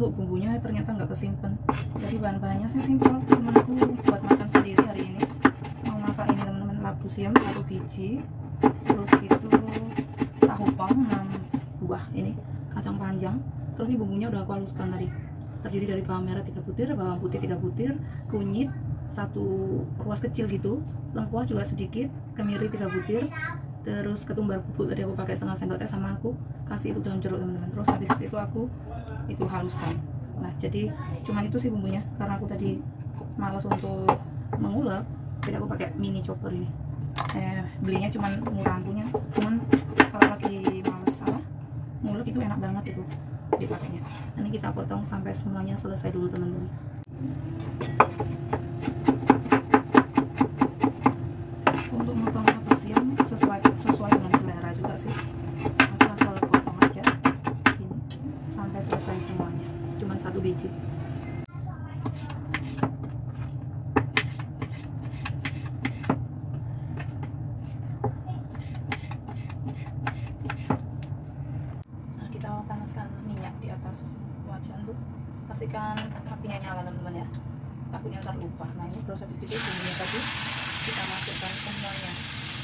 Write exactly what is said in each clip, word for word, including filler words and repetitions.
untuk bumbunya ternyata nggak kesimpan. Jadi bahan-bahannya sih simpel, cuman aku buat makan sendiri hari ini. Mau masak ini teman-teman, labu siam satu biji, terus gitu tahu pong enam buah, ini kacang panjang. Terus ini bumbunya udah aku haluskan tadi, terdiri dari bawang merah tiga butir, bawang putih tiga butir, kunyit satu ruas kecil gitu, lengkuas juga sedikit, kemiri tiga butir, terus ketumbar bubuk tadi aku pakai setengah sendok teh, sama aku kasih itu daun jeruk teman-teman. Terus habis itu aku itu haluskan. Nah jadi cuman itu sih bumbunya, karena aku tadi malas untuk mengulek, jadi aku pakai mini chopper ini. Eh, belinya cuman murah punya, cuman kalau lagi males salah ngulek itu enak banget itu dipakainya. Ini kita potong sampai semuanya selesai dulu teman-teman. Untuk motong labu siam sesuai sesuai dengan selera juga sih. Aku asal potong aja ini sampai selesai semuanya. Cuman satu biji. Nah, kita panaskan minyak di atas wajan tuh. Pastikan apinya nyala teman-teman ya, takutnya ntar lupa. Nah ini terus habis itu bumbunya tadi kita masukkan semuanya.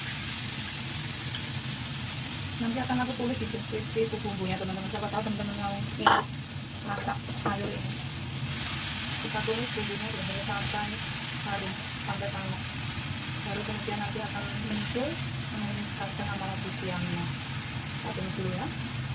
Nanti akan aku tulis di deskripsi itu bumbunya teman-teman, siapa tahu teman-teman mau ini masak sayur ini. Kita tulis bumbunya dari sampai harum, sampai tamat. Baru kemudian nanti akan muncul mengenai kacang sama labu siamnya. Kita tunggu dulu ya.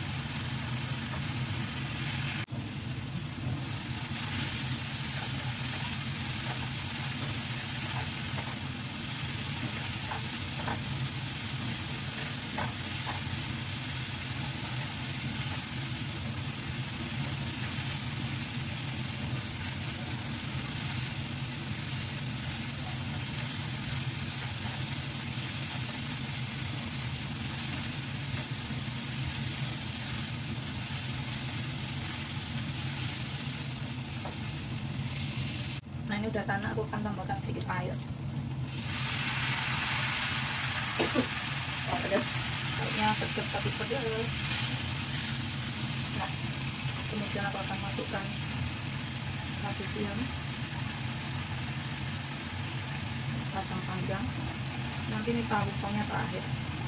Nah ini udah tanah, aku akan tambahkan sedikit air. Oh, pedas, kayaknya pedas tapi pedas. Nah, kemudian aku akan masukkan labu siam, kacang panjang. Nanti ini tahu pongnya terakhir.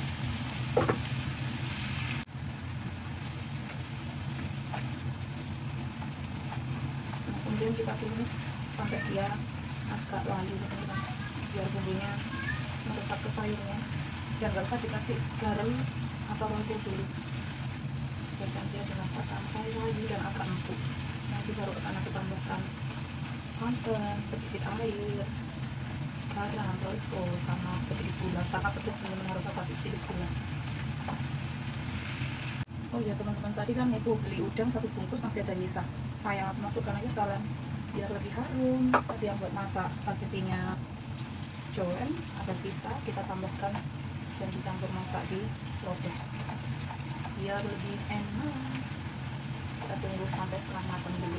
Nah, kemudian kita tumis sampai dia agak layu teman-teman, biar bumbunya meresap ke sayurnya, dan gak usah dikasih garam atau royco dulu, biarkan dia dimasak sampai layu dan agak empuk. Nanti baru akan aku tambahkan santan, sedikit air, garam, royco, sama sedikit gula. Karena pedas teman-teman harus kasih sedikit gula. Oh ya teman-teman, tadi kan itu beli udang satu bungkus masih ada nyisa, saya masukkan aja sekalian biar lebih harum. Tadi yang buat masak spagettinya Joanne ada sisa, kita tambahkan dan dicampur masak di lodeh biar lebih enak. Kita tunggu sampai setengah matang dulu.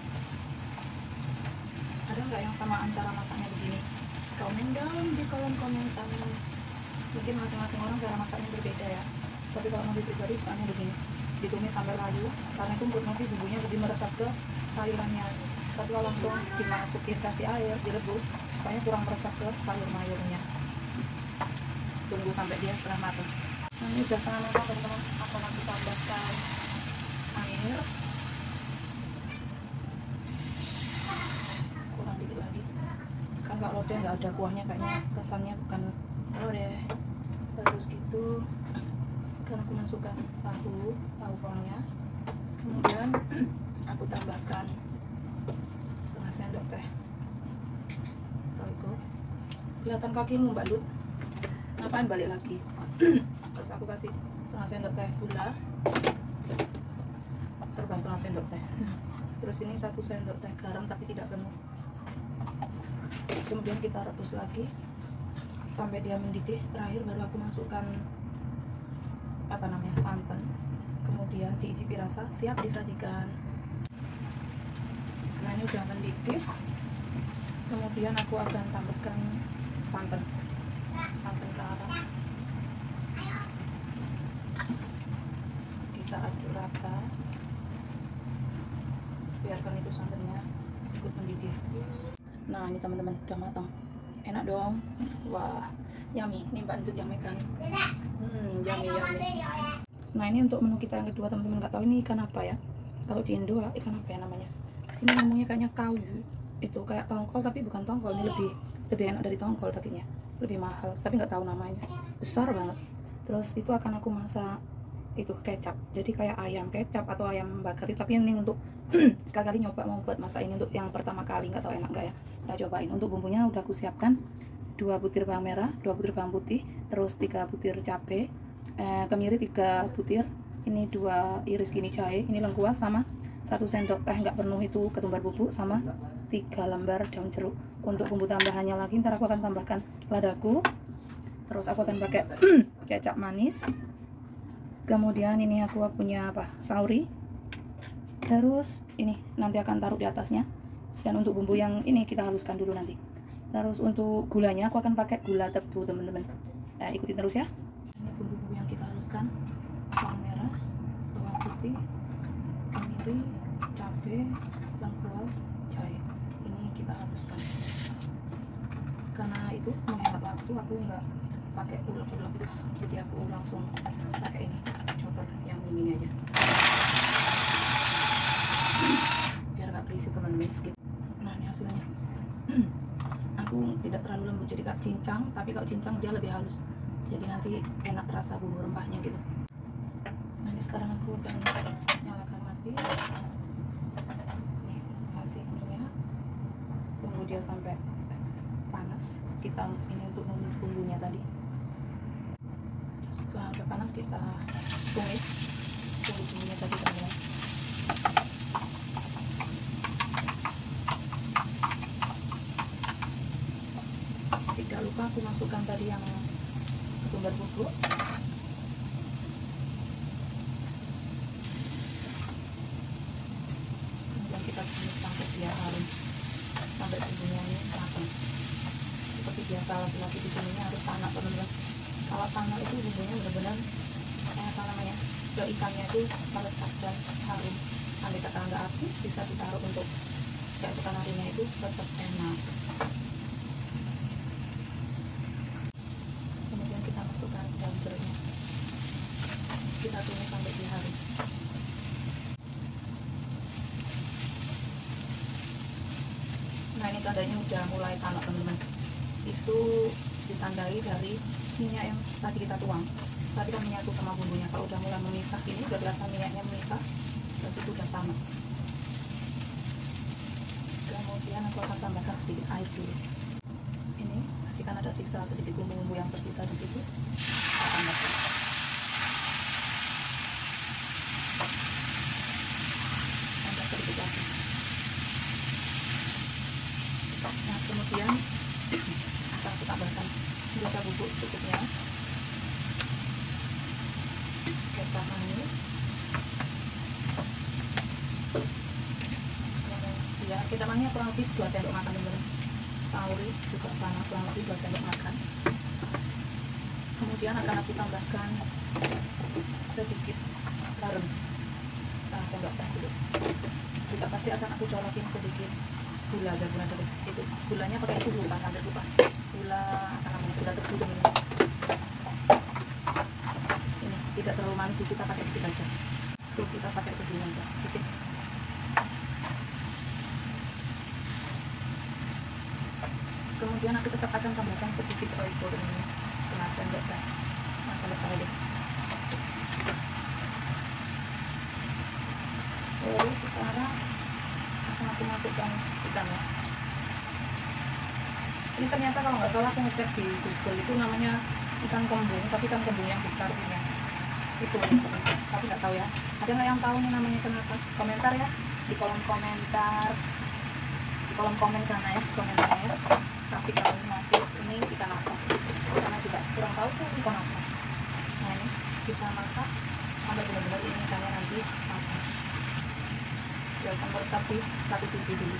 Ada nggak yang samaan cara masaknya begini? Komen dong di kolom komentar. Mungkin masing-masing orang cara masaknya berbeda ya, tapi kalau mau pribadi sukanya begini, ditumis sampai layu, karena itu menurut nanti bumbunya lebih meresap ke sayurannya. Tapi kalau langsung dimasukin kasih air, direbus, supaya kurang meresap ke sayur-mayurnya. Tunggu sampai dia setengah matang. Nah, ini udah setengah matang teman-teman. Akan aku tambahkan air, kurang dikit lagi. Kan kalau lodeh nggak ada kuahnya, kayaknya kesannya bukan lodeh. Terus gitu, kan aku masukkan tahu, tahu pongnya. Kemudian aku tambahkan setengah sendok teh royco. Kelihatan kakimu Mbak Lut, ngapain balik lagi? Terus aku kasih setengah sendok teh gula, serba setengah sendok teh. Terus ini satu sendok teh garam tapi tidak penuh. Kemudian kita rebus lagi sampai dia mendidih. Terakhir baru aku masukkan apa namanya santan. Kemudian diicipi rasa, siap disajikan. Nah ini udah mendidih. Kemudian aku akan tambahkan santan, santan garam. Kita aduk rata biarkan itu santannya ikut mendidih. Nah ini teman-teman udah matang, enak dong. Wah yummy, ini Mbak Entut yang megang. Hmm yummy yummy. Nah ini untuk menu kita yang kedua teman-teman. Nggak tahu ini ikan apa ya, kalau di Indo ikan apa ya namanya, sini ngomongnya kayaknya kayu, itu kayak tongkol tapi bukan tongkol. Ini lebih lebih enak dari tongkol, dagingnya lebih mahal tapi nggak tahu namanya, besar banget. Terus itu akan aku masak itu kecap, jadi kayak ayam kecap atau ayam bakar, tapi ini untuk sekali-kali nyoba mau buat masak ini untuk yang pertama kali, nggak tahu enak nggak ya, kita cobain. Untuk bumbunya udah aku siapkan dua butir bawang merah, dua butir bawang putih, terus tiga butir cabai, eh, kemiri tiga butir, ini dua iris gini jahe, ini lengkuas, sama satu sendok teh nggak penuh itu ketumbar bubuk, sama tiga lembar daun jeruk. Untuk bumbu tambahannya lagi ntar aku akan tambahkan ladaku, terus aku akan pakai kecap manis, kemudian ini aku punya apa sauri, terus ini nanti akan taruh di atasnya. Dan untuk bumbu yang ini kita haluskan dulu nanti. Terus untuk gulanya aku akan pakai gula tebu teman-teman. Nah, ikutin terus ya. Ini bumbu-bumbu yang kita haluskan: bawang merah, bawang putih, kemiri, cabai, lengkuas, jahe. Ini kita haluskan. Karena itu menghemat waktu, aku nggak pakai ulek-ulek, jadi aku langsung pakai ini chopper yang ini aja, biar nggak berisik teman-teman. Skip. Nah ini hasilnya. Aku tidak terlalu lembut jadi kayak cincang, tapi kalau cincang dia lebih halus, jadi nanti enak terasa bumbu rempahnya gitu. Nah ini sekarang aku akan nyalakan mati. Nih, kasih minyak, tunggu dia sampai panas. Kita ini untuk numis bumbunya tadi. Setelah agak panas kita tumis tunggu bumbunya tadi teman-teman. Tidak lupa aku masukkan tadi yang ketumbar bubuk. Kemudian kita tumis sampai dia harum, sampai bumbunya ini matang. Seperti biasa laki-laki di sini harus tanak teman-teman. Kalau tanak itu bumbunya benar-benar eh, apa namanya, ke ikannya itu meresap dan harum. Andai kata nggak habis bisa ditaruh untuk keesokan harinya itu tetap enak. Kemudian kita masukkan daun jeruknya, kita tumis sampai dia harum. Nah ini tandanya udah mulai tanak teman-teman. Itu ditandai dari minyak yang tadi kita tuang. Tadi kan menyatu sama bumbunya. Kalau udah mulai memisah ini, udah berasa minyaknya memisah, terus itu udah tanak. Kemudian aku akan tambahkan sedikit air dulu. Ini tadi kan ada sisa sedikit bumbu-bumbu yang tersisa di situ, kita tambahkan. Tambah sedikit lagi. Nah kemudian akan aku tambahkan gula bubuk secukupnya, kecap manis, ya kecap manisnya kurang lebih dua sendok makan teman-teman. Sauri juga sama, kurang lebih dua sendok makan. Kemudian akan aku tambahkan sedikit garam, setengah sendok teh dulu. Juga pasti akan aku colokin sedikit gula, dan gula tebu itu, gulanya pakai itu lupa, sampai lupa gula apa namanya, gula tebu ini. Ini tidak terlalu manis, kita pakai dikit aja. Tuh kita pakai segini aja, dikit. Kemudian aku tetap akan tambahkan sedikit oregano ini, setengah sendok teh, setengah sendok teh aja. Terus sekarang akan aku masukkan ikannya. Ini ternyata kalau nggak salah aku ngecek di Google itu namanya ikan kembung, tapi ikan kembung yang besar punya itu, tapi nggak tahu ya. Ada nggak yang tahu nih namanya kenapa? Komentar ya di kolom komentar, di kolom komen sana ya, komentarnya ya. Kasih tahu nanti ini ikan apa, karena juga kurang tahu sih ikan apa. Nah ini kita masak sampai benar-benar ini ikannya nanti matang. Biarkan meresap di satu sisi dulu.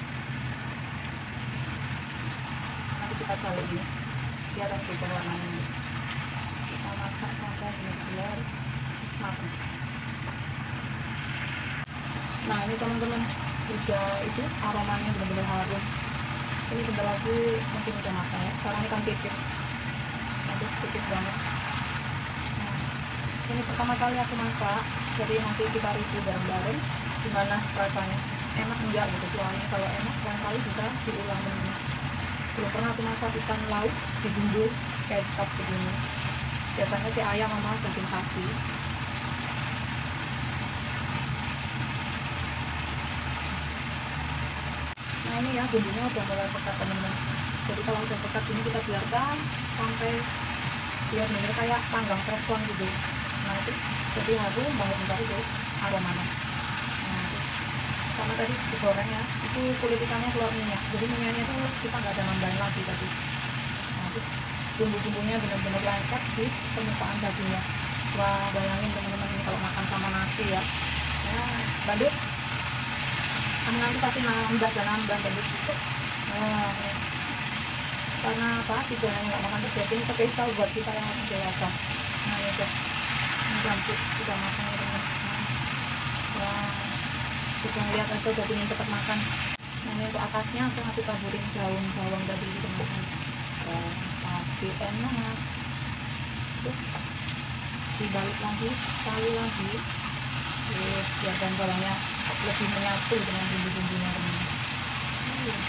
Nanti kita balik ini biar ada berubah warnanya. Kita masak sampai benar-benar matang. Nah ini teman-teman udah itu aromanya benar-benar harum. Ini bentar lagi mungkin udah matang ya. Sekarang ini kan tipis, aduh tipis banget. Nah, ini pertama kali aku masak, jadi nanti kita review bareng-bareng gimana rasanya, enak enggak gitu. Soalnya kalau enak lain kali bisa diulang lagi. Belum pernah aku masak ikan laut di bumbu kecap begini. Biasanya si ayam sama daging sapi. Nah ini ya bumbunya udah mulai pekat teman-teman. Jadi kalau udah pekat ini kita biarkan sampai biar benar kayak panggang krekon gitu. Nah itu jadi harum banget bentar itu aromanya. Nah itu sama tadi digoreng ya, itu kulit ikannya keluar minyak. Jadi minyaknya itu kita nggak ada nambahin lagi tadi. Nah itu bumbu-bumbunya benar-benar lengket di permukaan dagingnya. Wah bayangin teman-teman ini kalau makan sama nasi ya. Nah bandut kamu nanti pasti nambah dan nambah bandut gitu. Nah ini. Karena apa si goreng nggak makan terjadi ini spesial buat kita yang masih dewasa. Nah ini tuh ini bandut sudah makan ya teman-teman. Wah kita lihat aja jadi ini cepat makan. Nah ini untuk atasnya aku nanti taburin daun bawang tadi gitu teman-teman. Oh, pasti enak. Tuh dibalik lagi sekali lagi. Terus biar daun bawangnya lebih menyatu dengan bumbu-bumbunya teman-teman. Hmm.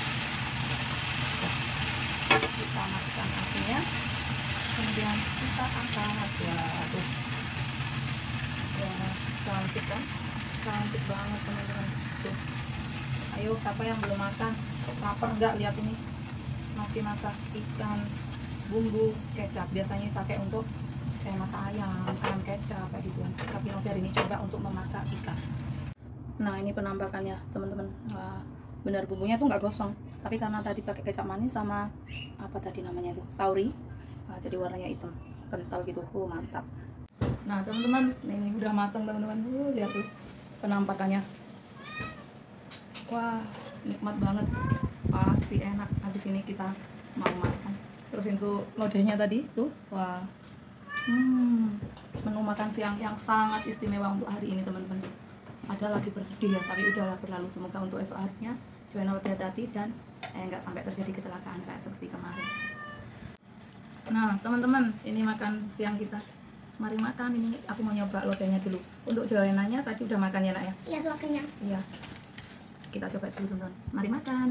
Kita matikan apinya, kemudian kita angkat. Ya tuh ya cantik kan, cantik banget teman-teman. Tuh ayo siapa yang belum makan, lapar nggak lihat ini. Masih masak ikan bumbu kecap, biasanya pakai untuk kayak masak ayam, ayam kecap kayak gitu. Tapi Novi hari ini coba untuk memasak ikan. Nah ini penampakannya teman-teman. Wah, benar bumbunya tuh nggak gosong, tapi karena tadi pakai kecap manis sama apa tadi namanya itu sauri, nah, jadi warnanya hitam kental gitu. Oh mantap. Nah teman-teman ini udah matang teman-teman. Uh, lihat tuh penampakannya. Wah nikmat banget, pasti enak. Habis ini kita mau makan. Terus itu lodehnya tadi tuh, wah, hmm, menu makan siang yang sangat istimewa untuk hari ini teman-teman. Ada lagi bersedih ya, tapi udahlah berlalu. Semoga untuk esok harinya Joanna lebih hati-hati dan eh, nggak sampai terjadi kecelakaan kayak seperti kemarin. Nah teman-teman ini makan siang kita, mari makan. Ini aku mau nyoba lodehnya dulu. Untuk Joanna-nya tadi udah makan ya nak ya? Iya tuh kenyang. Iya. Kita coba dulu teman-teman. Mari makan.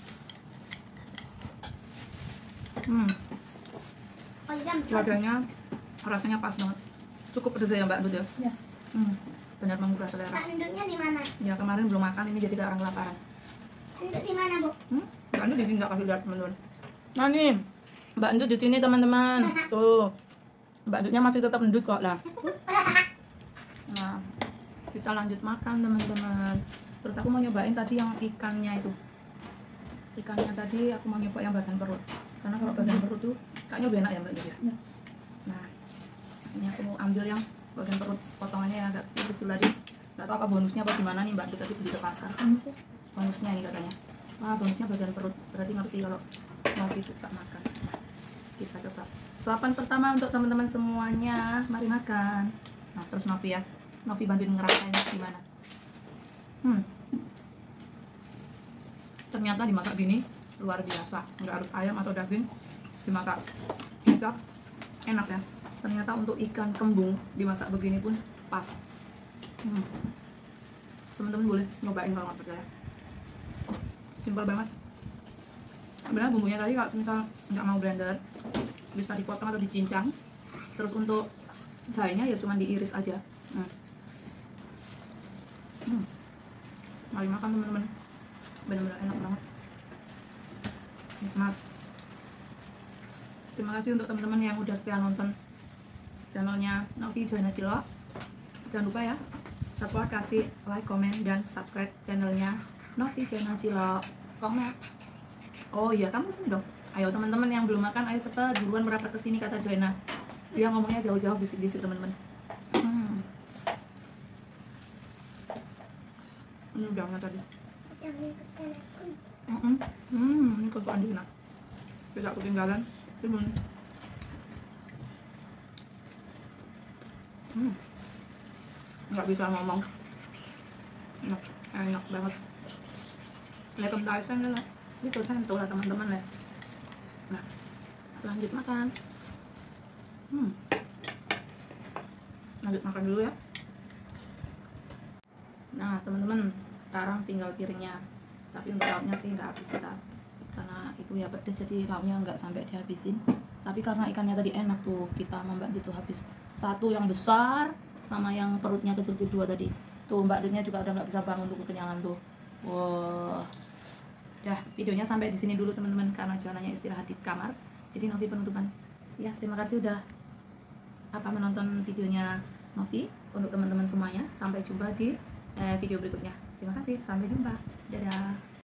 Hmm. Oh, iya, Lodehnya rasanya pas banget. Cukup pedas ya Mbak Dut ya? Iya. Hmm. Benar menggugah selera. Pak Induknya di mana? Ya kemarin belum makan, ini jadi kayak orang kelaparan. Induk di mana, Bu? Hmm? Mbak Andut di sini nggak kasih lihat teman-teman. Nah nih, Mbak Andut di sini teman-teman. Tuh, Mbak Andutnya masih tetap endut kok lah. Nah, kita lanjut makan teman-teman. Terus aku mau nyobain tadi yang ikannya itu. Ikannya tadi aku mau nyoba yang bagian perut. Karena kalau bagian perut tuh kayaknya lebih enak ya Mbak Andut ya. Nah, ini aku mau ambil yang bagian perut, potongannya yang agak kecil-kecil tadi. Nggak tahu apa bonusnya apa gimana nih Mbak Andut tadi beli ke pasar. Bonusnya ini katanya. Wah bonusnya bagian perut, berarti ngerti kalau Novi suka makan. Kita coba suapan pertama untuk teman-teman semuanya, mari makan. Nah terus Novi ya, Novi bantuin ngerasain gimana. Hmm, ternyata dimasak gini luar biasa, nggak harus ayam atau daging dimasak enak, enak ya. Ternyata untuk ikan kembung dimasak begini pun pas. Hmm. Teman-teman boleh nyobain kalau nggak percaya. Simpel banget. Sebenarnya bumbunya tadi kalau misal nggak mau blender bisa dipotong atau dicincang. Terus untuk sayanya ya cuma diiris aja. Hmm. Hmm. Mari makan teman-teman. Benar-benar enak banget. Nikmat. Terima kasih untuk teman-teman yang udah setia nonton channelnya Novi Joanna Cilok. Jangan lupa ya support, kasih like, komen, dan subscribe channelnya Novi Joanna Cilok. Komen. Oh iya, kamu sini dong. Ayo teman-teman yang belum makan, ayo cepat duluan merapat ke sini kata Joanna. Dia ngomongnya jauh-jauh bisik-bisik teman-teman. Hmm. Ini udangnya tadi. Hmm, hmm, ini kok Andina. Bisa ketinggalan. Timun. Hmm. Nggak bisa ngomong. Enak, enak banget. Assalamualaikum Tyson lah. Itu tentu lah teman-teman ya. Nah, lanjut makan. Hmm. Lanjut makan dulu ya. Nah teman-teman, sekarang tinggal piringnya. Tapi untuk lauknya sih nggak habis kita, karena itu ya pedes, jadi lauknya nggak sampai dihabisin. Tapi karena ikannya tadi enak tuh, kita membantu tuh habis satu yang besar sama yang perutnya kecil-kecil dua tadi. Tuh Mbak Dennya juga udah nggak bisa bangun tuh kekenyangan tuh. Wow. Dah, videonya sampai di sini dulu teman-teman, karena Joananya istirahat di kamar. Jadi Novi penutupan. Ya, terima kasih udah apa menonton videonya Novi. Untuk teman-teman semuanya, sampai jumpa di eh, video berikutnya. Terima kasih, sampai jumpa. Dadah.